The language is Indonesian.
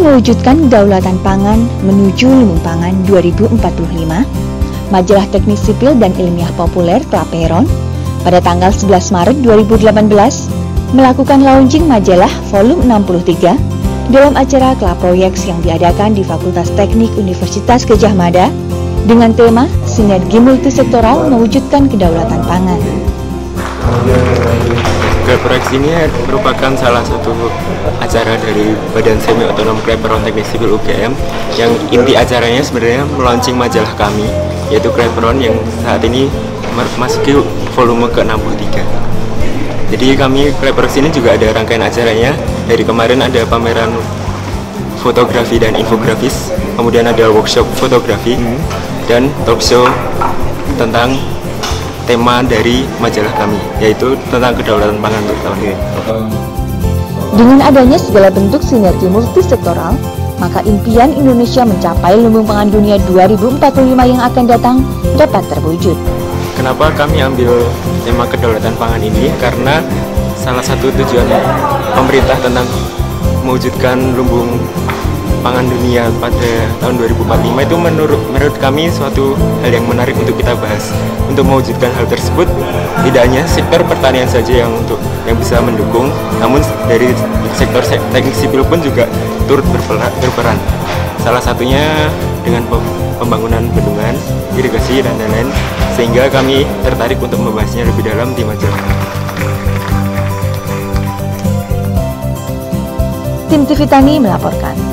mewujudkan kedaulatan pangan menuju lumbung pangan 2045, Majalah Teknik Sipil dan Ilmiah Populer Klaperon pada tanggal 11 Maret 2018 melakukan launching majalah volume 63 dalam acara Klaproyeks yang diadakan di Fakultas Teknik Universitas Gadjah Mada dengan tema Sinergi Multisektoral Mewujudkan Kedaulatan Pangan. Klaproyeks ini merupakan salah satu acara dari Badan Semi Otonom Klaperon Teknik Sipil UGM yang inti acaranya sebenarnya melaunching majalah kami, yaitu Klaperon yang saat ini memasuki volume ke-63. Jadi kami Klaproyeks ini juga ada rangkaian acaranya. Dari kemarin ada pameran fotografi dan infografis, kemudian ada workshop fotografi dan talk show tentang tema dari majalah kami, yaitu tentang kedaulatan pangan untuk tahun ini. Dengan adanya segala bentuk sinergi multisektoral, maka impian Indonesia mencapai lumbung pangan dunia 2045 yang akan datang dapat terwujud. Kenapa kami ambil tema kedaulatan pangan ini? Karena salah satu tujuan pemerintah tentang mewujudkan lumbung pangan dunia pada tahun 2045 itu menurut kami suatu hal yang menarik untuk kita bahas. Untuk mewujudkan hal tersebut, tidak hanya sektor pertanian saja yang bisa mendukung, namun dari sektor teknik sipil pun juga turut berperan. Salah satunya dengan pembangunan bendungan, irigasi dan lain-lain, sehingga kami tertarik untuk membahasnya lebih dalam di majalah. Tim TV Tani melaporkan.